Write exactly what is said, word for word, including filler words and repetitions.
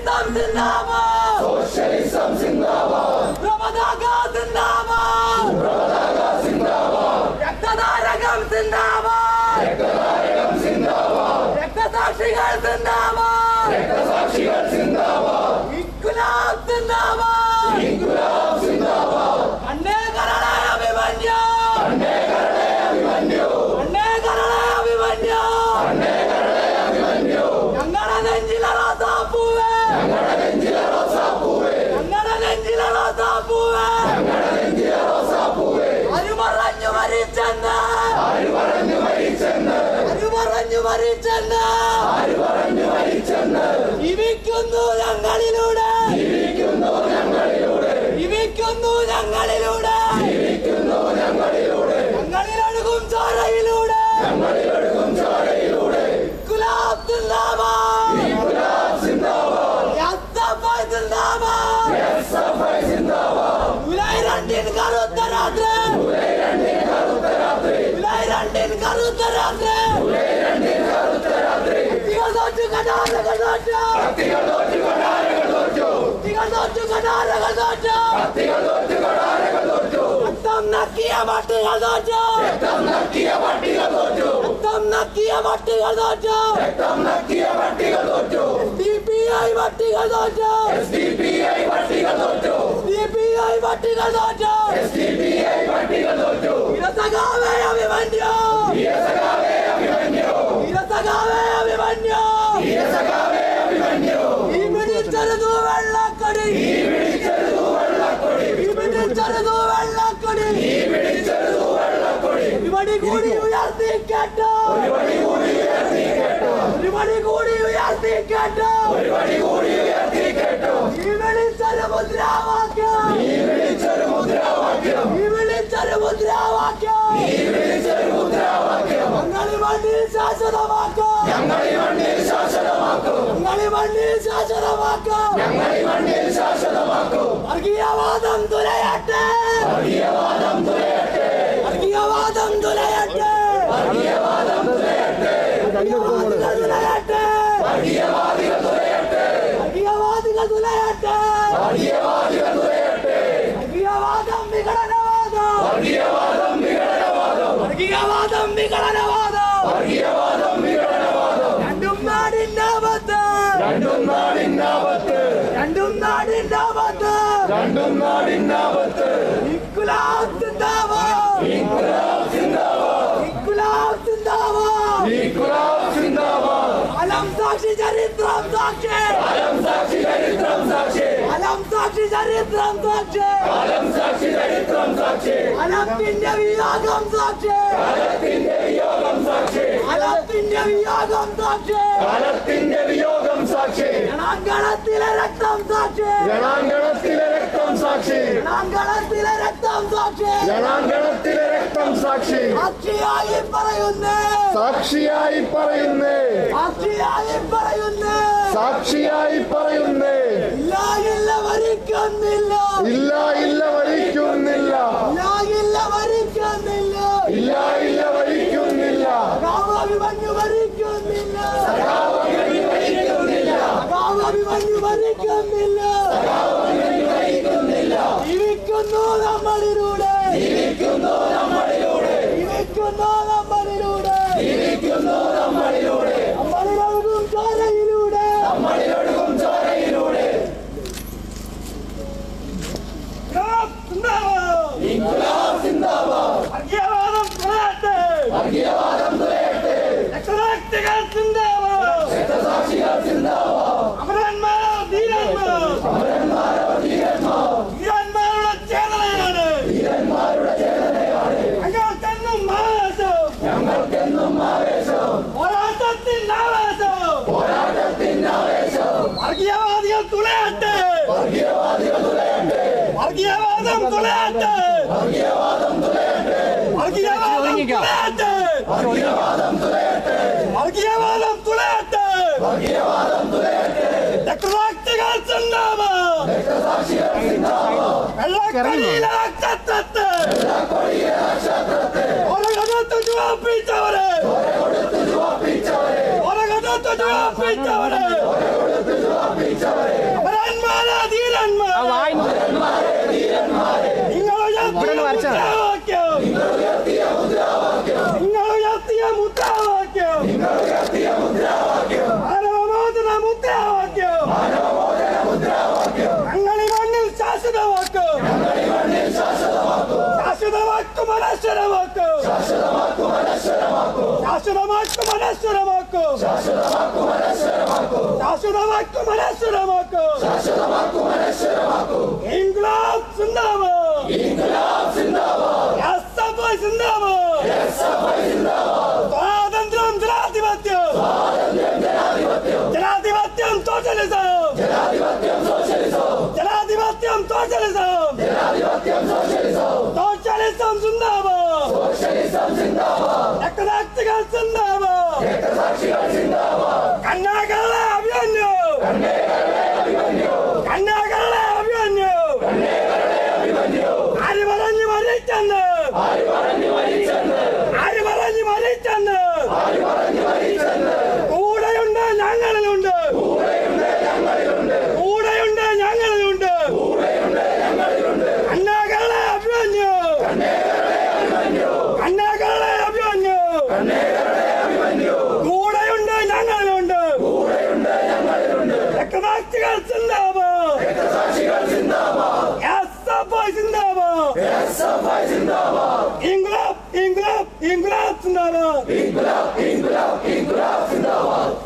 Socialism Zindabad! Socialism Zindabad! Prabhadaga Zindabad! Prabhadaga Zindabad! Yaktadaragam Zindabad! Yaktadaragam Zindabad! Yaktasakshigal Zindabad! Yaktasakshigal Zindabad! Inqilab Zindabad! Inqilab Zindabad! Anne karane Abhimanyu! Anne karane Abhimanyu! Anne karane Abhimanyu! Anne karane Abhimanyu! Yangada nenjila rosaapoove! Yangada nenjila rosaapoove! Yangada nenjila rosaapoove! Yangada nenjila rosaapoove! Aru paranju marichennu! Aru paranju marichennu! Aru paranju marichennu! Aru paranju marichennu! ജീവിക്കുന്നു ഞങ്ങളിലൂടെ ജീവിക്കുന്നു ഞങ്ങളിലൂടെ ജീവിക്കുന്നു ഞങ്ങളിലൂടെ ജീവിക്കുന്നു ഞങ്ങളിലൂടെ ഞങ്ങളിലൊഴുകും ചോരയിലൂടെ ഞങ്ങളിലൊഴുകും ചോരയിലൂടെ ഇൻഖിലാബ് സിന്ദാബാദ് ഇൻഖിലാബ് സിന്ദാബാദ് യസ്സഫൈ സിന്ദാബാദ് യസ്സഫൈ സിന്ദാബാദ് July രണ്ടിന് കറുത്ത രാത്രി July രണ്ടിന് കറുത്ത രാത്രി ജൂലൈ രണ്ടിന് കറുത്ത രാത്രി ജൂലൈ രണ്ടിന് കറുത്ത രാത്രി കത്തികൾ തോറ്റു കടാരകൾ തോറ്റു കത്തികൾ തോറ്റു കടാരകൾ തോറ്റു കത്തികൾ തോറ്റു കടാരകൾ തോറ്റു കത്തികൾ തോറ്റു കടാരകൾ തോറ്റു രക്തം നക്കിയ പട്ടികൾ തോറ്റു രക്തം നക്കിയ പട്ടികൾ തോറ്റു രക്തം നക്കിയ പട്ടികൾ തോറ്റു രക്തം നക്കിയ പട്ടികൾ തോറ്റു എസ് ഡി പി ഐ പട്ടികൾ തോറ്റു എസ് ഡി പി ഐ പട്ടികൾ തോറ്റു എസ് ഡി പി ഐ പട്ടികൾ തോറ്റു എസ് ഡി പി ഐ പട്ടികൾ തോറ്റു വീരസഖാവേ അഭിമന്യു വീരസഖാവേ അഭിമന്യു വീരസഖാവേ അഭിമന്യു വീരസഖാവേ അഭിമന്യു ഈ പിടിച്ചെടുത്തു വെള്ളക്കൊടി ഈ പിടിച്ചെടുത്തു വെള്ളക്കൊടി ഈ പിടിച്ചെടുത്തു വെള്ളക്കൊടി ഈ പിടിച്ചെടുത്തു വെള്ളക്കൊടി ഒരുപടി കൂടി ഉയർത്തി കേട്ടോ ഒരുപടി കൂടി ഉയർത്തി കേട്ടോ ഒരുപടി കൂടി ഉയർത്തി കേട്ടോ ഒരുപടി കൂടി ഉയർത്തി കേട്ടോ ഈ വിളിച്ചൊരു മുദ്രാവാക്യം ഈ വിളിച്ചൊരു മുദ്രാവാക്യം ഈ വിളിച്ചൊരു മുദ്രാവാക്യം ഈ വിളിച്ചൊരു മുദ്രാവാക്യം ഞങ്ങളി മണ്ണിൽ ശാശ്വതമാക്കും ഞങ്ങളി മണ്ണിൽ ശാശ്വതമാക്കും ഞങ്ങളി മണ്ണിൽ ശാശ്വതമാക്കും ഞങ്ങളി മണ്ണിൽ ശാശ്വതമാക്കും വർഗീയവാദം തുലയട്ടെ വർഗീയവാദം തുലയട്ടെ വർഗീയവാദം തുലയട്ടെ വർഗീയവാദം തുലയട്ടെ വർഗീയവാദികൾ തുലയട്ടെ വർഗീയവാദികൾ തുലയട്ടെ വർഗീയവാദികൾ തുലയട്ടെ വർഗീയവാദികൾ തുലയട്ടെ വർഗീയവാദം വിഘടനവാദം വർഗീയവാദം വിഘടനവാദം വർഗീയവാദം വിഘടനവാദം വർഗീയവാദം വിഘടനവാദം രണ്ടും നാടിന്റെ ആപത്ത് രണ്ടും നാടിന്റെ ആപത്ത് രണ്ടും നാടിന്റെ ആപത്ത് രണ്ടും നാടിന്റെ ആപത്ത് ഇൻഖിലാബ് സിന്ദാബാദ് ഇൻഖിലാബ് സിന്ദാബാദ് ഇൻഖിലാബ് സിന്ദാബാദ് ഇൻഖിലാബ് സിന്ദാബാദ് അലം സാക്ഷി ചരിത്രം സാക്ഷി കാലം സാക്ഷി ചരിത്രം സാക്ഷി അലം സാക്ഷി ചരിത്രം സാക്ഷി കാലം സാക്ഷി ചരിത്രം സാക്ഷി അലത്തിന്റെ വിയോഗം സാക്ഷി കാലത്തിന്റെ വിയോഗം സാക്ഷി അലത്തിന്റെ വിയോഗം സാക്ഷി കാലത്തിന്റെ വിയോഗം സാക്ഷി രണാങ്കണത്തിലെ രക്തം സാക്ഷി രണാങ്കണത്തിലെ രക്തം സാക്ഷി രണാങ്കണത്തിലെ രക്തം സാക്ഷി രണാങ്കണത്തിലെ രക്തം സാക്ഷി സാക്ഷിയായി പറയുന്നേ സാക്ഷിയായി പറയുന്നേ സാക്ഷിയായി പറയുന്നേ സാക്ഷിയായി പറയുന്നേ ഇല്ല ഇല്ല വരിക്കുന്നില്ല ഇല്ല ഇല്ല വരിക്കുന്നില്ല ഇല്ല ഇല്ല വരിക്കുന്നില്ല ഇല്ല ഇല്ല വരിക്കുന്നില്ല അഭിമന്യു വരിക്കുന്നില്ല സഖാവി വരിക്കുന്നില്ല അഭിമന്യു വരിക്കുന്നില്ല സഖാവി വരിക്കുന്നില്ല ജീവിക്കുന്നു നമ്മളിലൂടെ ജീവിക്കുന്നു നമ്മളിലൂടെ ജീവിക്കുന്നു നമ്മളിലൂടെ ജീവിക്കുന്നു നമ്മളിലൂടെ നമ്മളിലൊഴുകും ചോരയിലൂടെ നമ്മളിലൊഴുകും ചോരയിലൂടെ ഇൻഖിലാബ് സിന്ദാബാദ് വർഗീയവാദം തുലയട്ടെ വർഗീയവാദം തുലയട്ടെ രക്തസാക്ഷികൾ സിന്ദാബാദ് രക്തസാക്ഷികൾ സിന്ദാബാദ് അമരന്മാരോ ധീരന്മാർ അമരന്മാരോ ധീരന്മാർ ധീരന്മാരുടെ ചേതനയാണ് ധീരന്മാരുടെ ചേതനയാണ് ഞങ്ങൾക്കെന്നും ആവേശം ഞങ്ങൾക്കെന്നും ആവേശം പോരാട്ടത്തിന്റെ ആവേശം പോരാട്ടത്തിന്റെ ആവേശം വർഗീയവാദികൾ തുലയട്ടെ വർഗീയവാദികൾ തുലയട്ടെ വർഗീയവാദം തുലയട്ടെ വർഗീയവാദം തുലയട്ടെ വർഗീയവാദം തുലയട്ടെ വർഗീയവാദം തുലയട്ടെ വർഗീയവാദം തുലയട്ടെ വർഗീയവാദം തുലയട്ടെ രക്തസാക്ഷികൾ സിന്ദാബാദ് രക്തസാക്ഷികൾ സിന്ദാബാദ് വെള്ളക്കൊടിയിലെ നക്ഷത്രത്തെ വെള്ളക്കൊടിയിലെ നക്ഷത്രത്തെ ഒരകത്ത് ചുവപ്പിച്ചവരെ ഒരകൊടുത്ത് ചുവപ്പിച്ചവരെ ഒരകത്ത് ചുവപ്പിച്ചവരെ ഒരകൊടുത്ത് ചുവപ്പിച്ചവരെ സമർപ്പിച്ചവരെ അമരന്മാരെ ധീരന്മാരെ നിങ്ങൾ ഉയർത്തിയ മുദ്രാവാക്യം നിങ്ങൾ ഉയർത്തിയ മുദ്രാവാക്യം മാനവമോചന മുദ്രാവാക്യം ഞങ്ങളി മണ്ണിൽ ശാശ്വതമാക്കും ശാശ്വതമാക്കും അനശ്വരമാക്കും ശാശ്വതമാക്കും അനശ്വരമാക്കും ശാശ്വതമാക്കും അനശ്വരമാക്കും ഇൻക്ലാബ് സിന്ദാബാദ് എസ് എഫ് ഐ സിന്ദാബാദ് സ്വാതന്ത്ര്യം ജനാധിപത്യം ജനാധിപത്യം സോഷ്യലിസം ജനാധിപത്യം സോഷ്യലിസം സോഷ്യലിസം സിന്ദാബാദ് രക്തസാക്ഷികൾ സിന്ദാബാദ് കന്യാകളെ അഭിമന്യു കന്യാകളെ അഭിമന്യു ആര് പറഞ്ഞു മരിച്ചെന്ന് ആര് പറഞ്ഞു മരിച്ചെന്ന് കൂടെയുണ്ട് ഞങ്ങളിലുണ്ട് കൂടെയുണ്ട് ഞങ്ങളിലുണ്ട് കന്യാകളെ അഭിമന്യു കന്യാകളെ അഭിമന്യു കൂടെയുണ്ട് ഞങ്ങളിലുണ്ട് രക്തസാക്ഷികൾ സിന്ദാബാദ് എസ് എഫ് ഐ സിന്ദാബാദ് ഇൻക്ലാബ് ഇൻക്ലാബ് ഇൻക്ലാബ് സിന്ദാബാദ് ഇൻക്ലാബ് ഇൻക്ലാബ് ഇൻക്ലാബ് സിന്ദാബാദ്